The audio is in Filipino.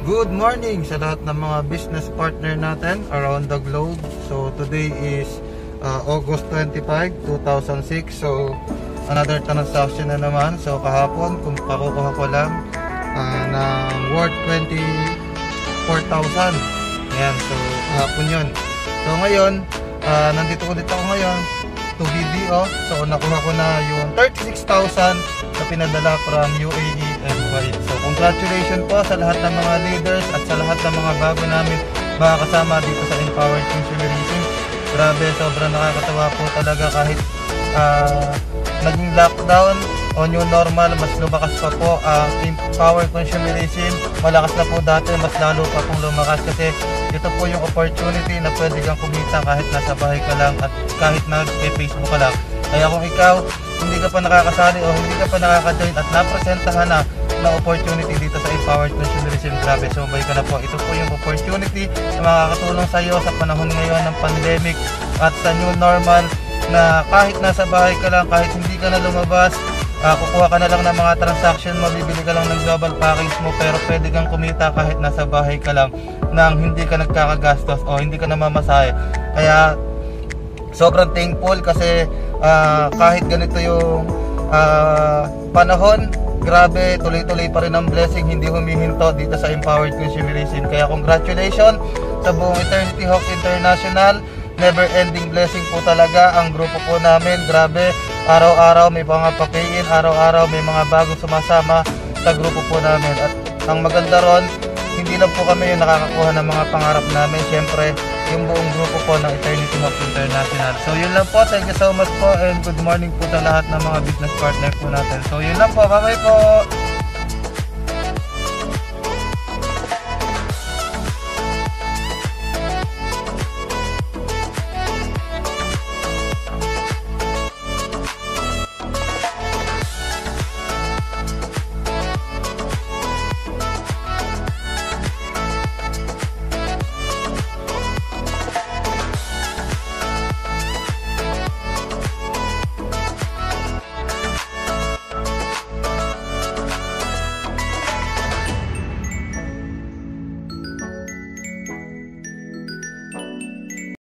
Good morning sa lahat ng mga business partner natin around the globe. So today is August 25, 2006. So another transaction na naman. So kahapon kung pakukuha ko lang ng worth 24,000. Ayan, so kahapon yun. So ngayon nandito ulit ako ngayon to BDO. So nakuha ko na yung 36,000 na pinadala from UAE and Kuwait. So congratulations po sa lahat ng mga leaders at sa lahat ng mga bago namin mga kasama dito sa Empowered Consumerism. Grabe, sobrang nakakatawa po talaga kahit naging lockdown o new normal, mas lumakas pa po ang Empowered Consumerism. Malakas na po dati, mas lalo pa pong lumakas kasi ito po yung opportunity na pwede kang kumita kahit nasa bahay ka lang at kahit nag-Facebook ka lang. Kaya kung ikaw hindi ka pa nakakasali o hindi ka pa nakaka-join at napresentahan na opportunity dito sa Empowered Consumerism, grabe, sumabay ka na po. Ito po yung opportunity na makakatulong sa iyo sa panahon ngayon ng pandemic at sa new normal na kahit nasa bahay ka lang, kahit hindi ka na lumabas, kukuha ka na lang ng mga transaction mo, bibili ka lang ng global package mo, pero pwede kang kumita kahit nasa bahay ka lang nang hindi ka nagkakagastos o hindi ka namamasahe. Kaya sobrang thankful kasi kahit ganito yung panahon, grabe, tuloy-tuloy pa rin ang blessing, hindi humihinto dito sa Empowered Consumerism. Kaya congratulations sa buong Eternity Hawk International. Never ending blessing po talaga ang grupo po namin. Grabe, araw-araw may mga papayin, araw-araw may mga bagong sumasama sa grupo po namin. At ang maganda ron, hindi lang po kami yung nakakakuha ng mga pangarap namin, syempre yung buong grupo po ng Eternity Hawk International. So yun lang po, thank you so much po and good morning po sa lahat ng mga business partner po natin. So yun lang po, bye-bye po!